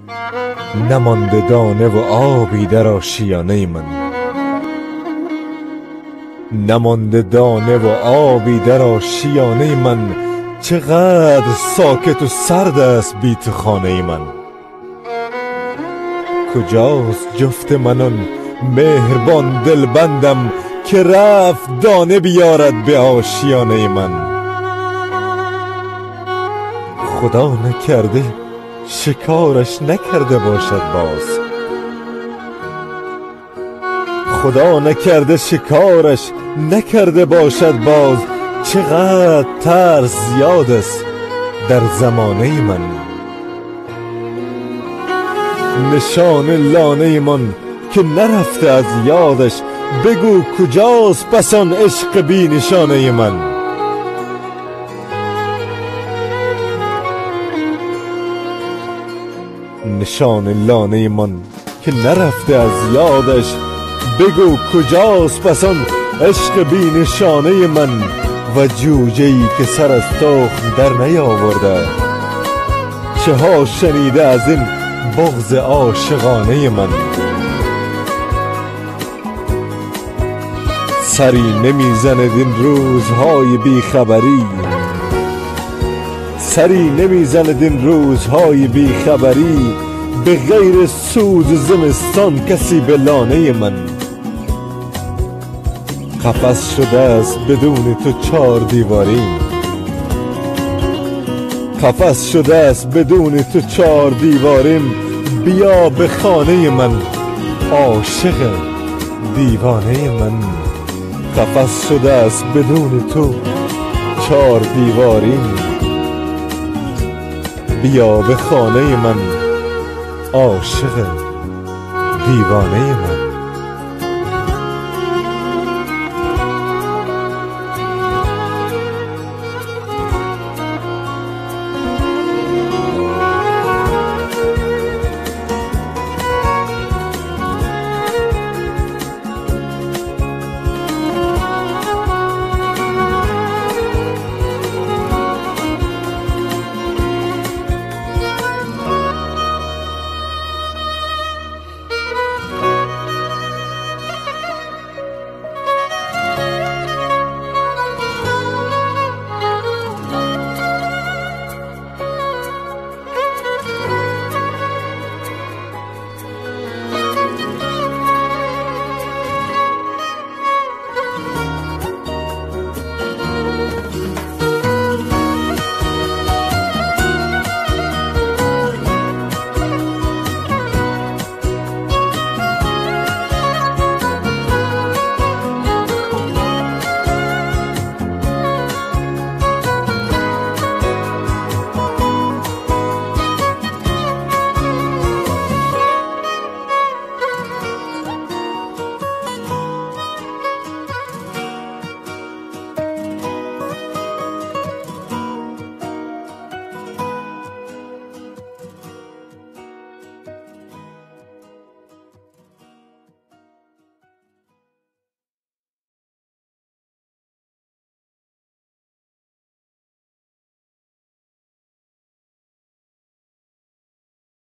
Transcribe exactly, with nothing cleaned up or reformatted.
نمانده دانه و آبی در آشیانه من، نمانده دانه و آبی در آشیانه من. چقدر ساکت و سرد است بی تو خانه من. کجاست جفت من آن مهربان دلبندم که رفت دانه بیارد به آشیانه من. خدا نکرده شکارش نکرده باشد باز، خدا نکرده شکارش نکرده باشد باز. چقدر ترس زیاد است در زمانه من. نشان لانه من که نرفته از یادش، بگو کجاست پس آن عشق بی نشانه من. نشان لانه من که نرفته از یادش، بگو کجاست پس آن عشق بی نشانه من. و جوجه‌ای که سر از تخم در نیاورده، چه ها شنیده از این بغض عاشقانه من. سری نمیزند این روزهای بیخبری، سری نمیزند این روزهای بیخبری. به غیر سوز زمستان کسی به لانه من. قفس شده است بدون تو چار دیواری، قفس شده است بدون تو چار دیواریم. بیا به خانه من عاشق دیوانه من. قفس شده است بدون تو چار دیواریم. بیا به خانه من عاشق دیوانه من.